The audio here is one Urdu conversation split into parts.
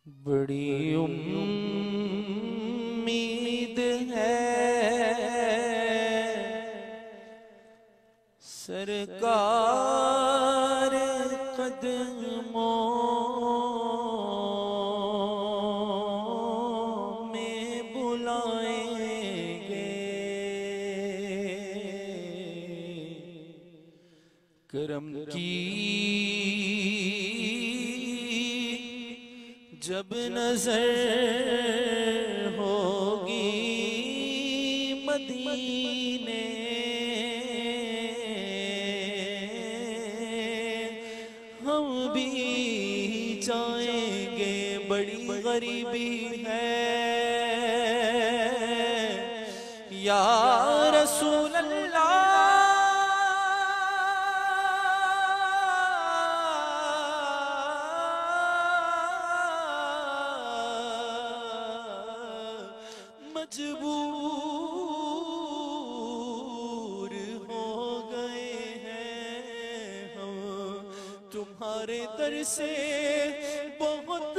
بڑی امید ہے سرکار قدموں میں بلائیں گے، کرم کی جب نظر ہوگی مدینے، ہم بھی جائیں گے۔ بڑی غریبی ہے یا رسول اللہ، مجبور ہو گئے ہیں ہم تمہارے در سے بہت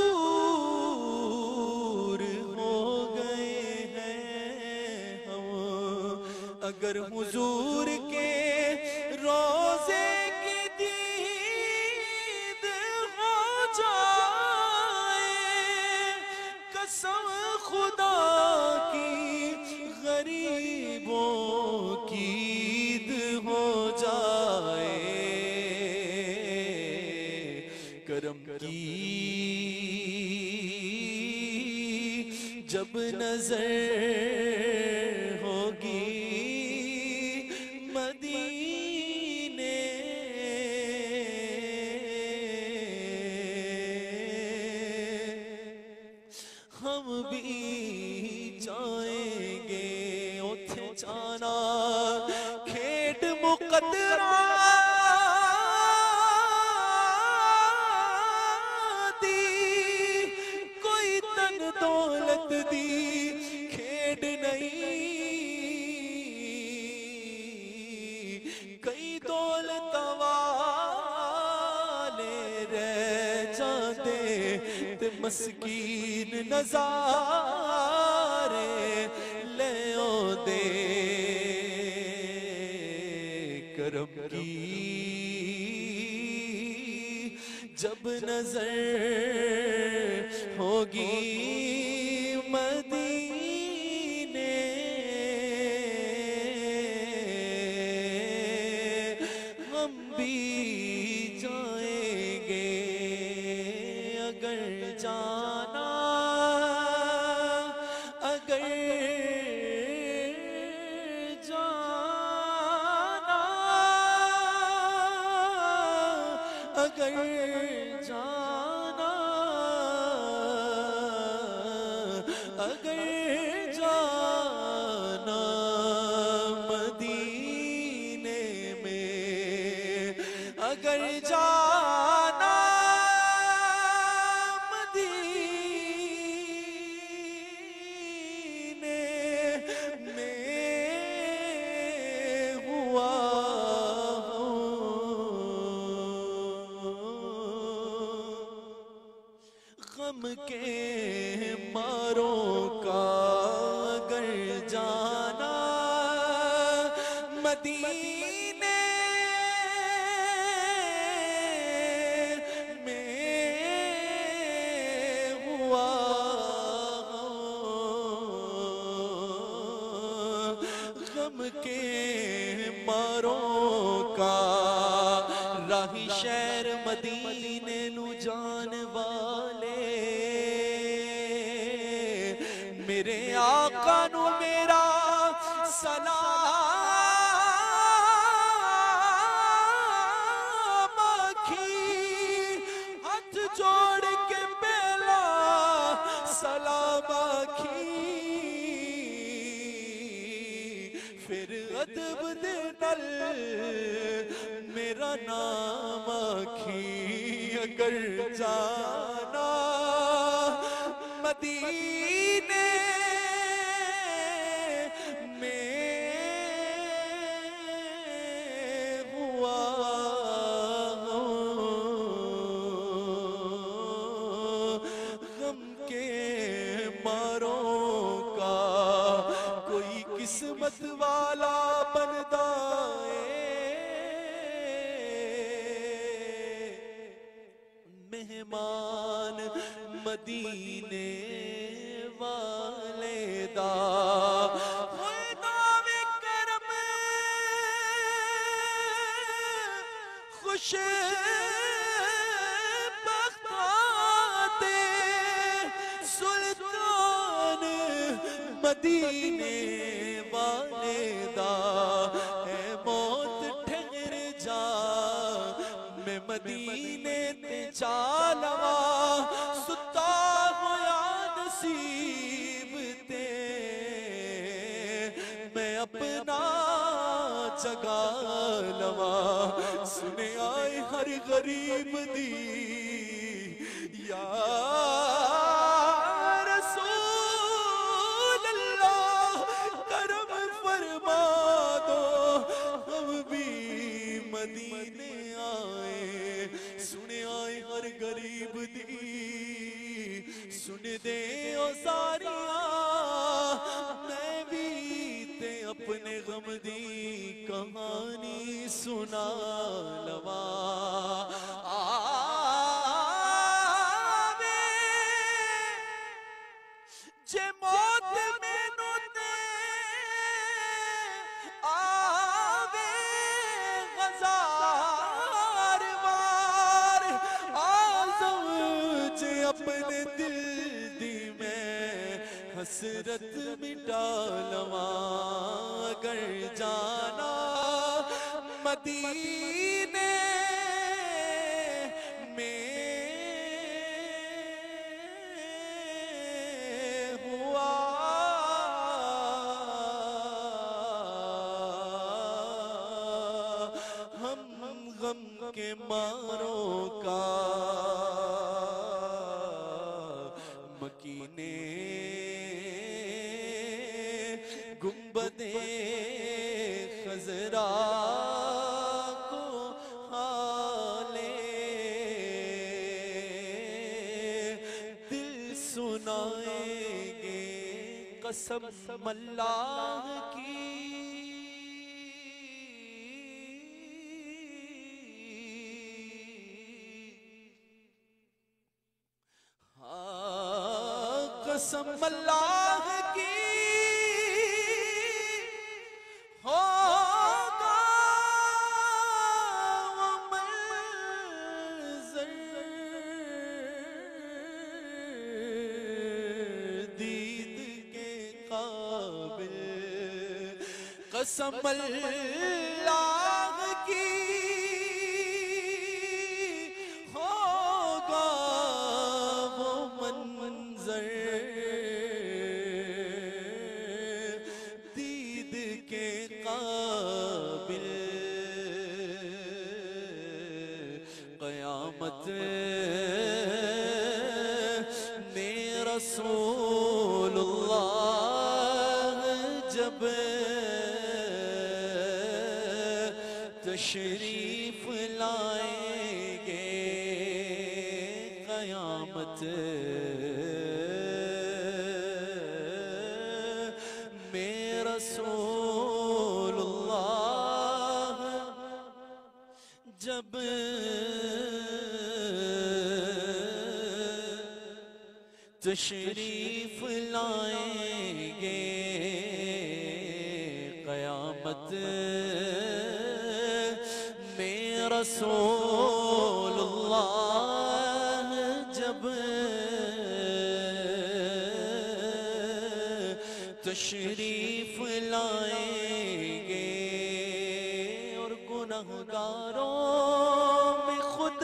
دور ہو گئے ہیں ہم، اگر حضور کے روزے کی دید ہو جائے، قسم خدا کی غریبوں کی عید ہو جائے، کرم کی جب نظر ہوگی مدینے، ہم بھی جائیں گے۔ اوتھے جانا کھیڈ مقدرہ دی، کوئی تن دولت دی کھیڈ نہیں، کئی دولت والے رہ جاندے تے مسکین نظارے لے آندے، کرم کی جب نظر ہوگی مدینے، ہم بھی جائیں گے۔ اگر جانا اگر جانا اگر جانا اگر جانا مدینے میں، اگر جانا مدینے میں ہوا غم کے ماروں کا، اگر جانا مدینے میں ہوا غم کے ماروں کا، راہی شہر مدینے نو جان والے، میرے آقا نو میرا سلام آکھی، ہاتھ جوڑ کے پہلا سلام آکھی، پھر ادب دے نال میرا نام آکھی، اگر جانا مدینے میں ہوا مہمان مدینے والے دا خدا میں کرم خوش بختاتے سلطان مدینے والے دا اے موت ٹھہر جا میں مدینے تے چالوا ستا ہویا نصیب تے میں اپنا جگا لوا سنے آئے ہر غریب دی یا رسول اللہ کرم فرما دو ہم بھی مدینے آئے سنے آئے ہر غریب دی سن دے او ساریاں میں بھی تے اپنے غم دی کہانی سنا لوا آوے جے موت مینوں تے آوے غزار وار آزم جے اپنے دل دی میں حسرت مٹا لواں اگر جانا مدینے میں ہوا ہم غم کے ماروں کا مکینے گنبد خضرا کو حالے دل سنائیں گے قسم اللہ کی قسم اللہ کی ہوگا وہ منظر دید کے قابل قسم اللہ کی ہوگا وہ منظر دید کے قابل قیامت میں رسول اللہ جب تشریف لائیں گے قیامت میں رسول اللہ جب تشریف لائیں گے قیامت میں رسول اللہ جب تشریف لائیں گے اور گنہگاروں میں خود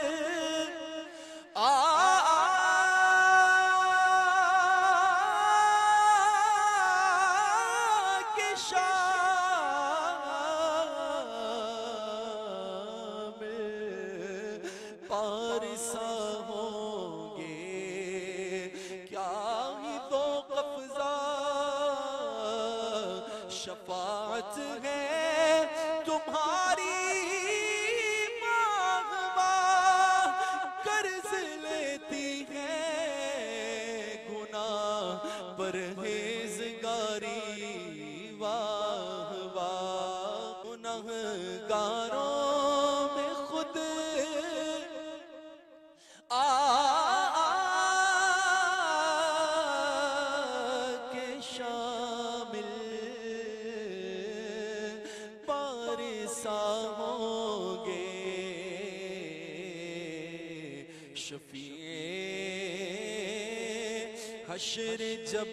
کے شامل پارسا ہوں گے کیا ہی دو قفزہ شفاعت ہے تمہاری ماغواں قرض لیتی ہے گناہ پرہیزگاری واہ واہ گنہگاروں میں خود شفیع حشر جب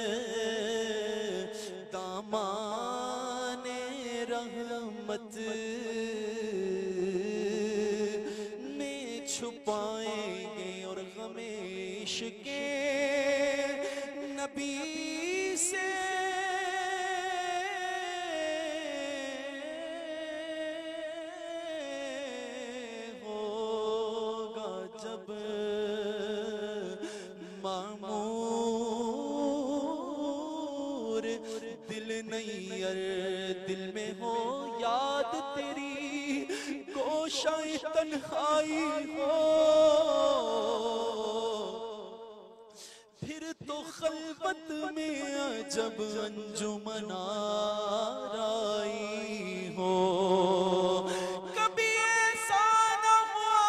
دامان رحمت میں چھپائیں گے اور غم عشق نبی سے ہوگا جب معمور دل نیر دل میں ہو یاد تیری گوشۂ تنہائی ہو پھر تو خلوت میں عجب انجمن آرائی ہو کبھی ایسا نہ ہوا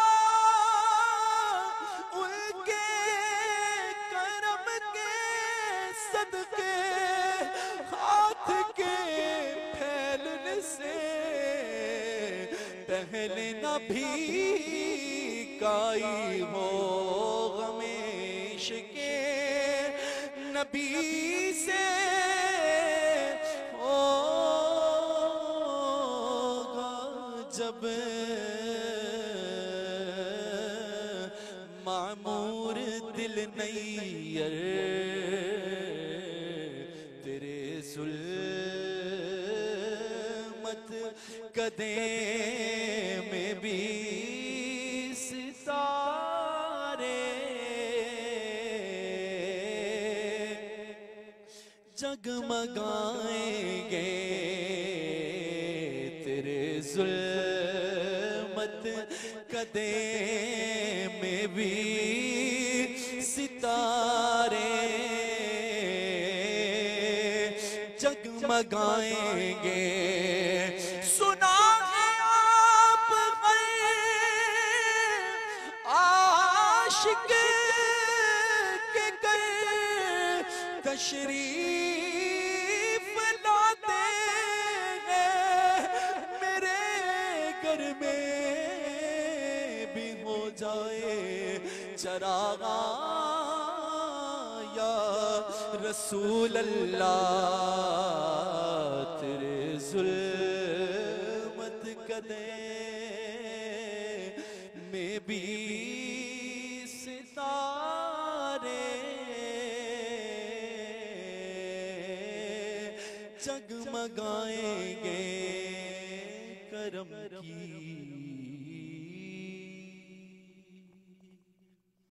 ان کے کرم کے صدقے ہاتھ کے پھیلنے سے پہلے نہ بھیکائی ہو غم عشق نبی سے ہوگا جب معمور دل نیر تیرے ظلمت قدے میں بھی ستارے جگمگائیں گے تیرے ظلمت قدے میں بھی ستارے جگمگائیں گے سنا ہے آپ عاشق کے گھر تشریف لاتے ہیں میرے گھر میں بھی ہو جائے چراغ یا رسول اللہ تیرے ظلمت قدے میں بھی ستارے جگمگائیں گے کرم کی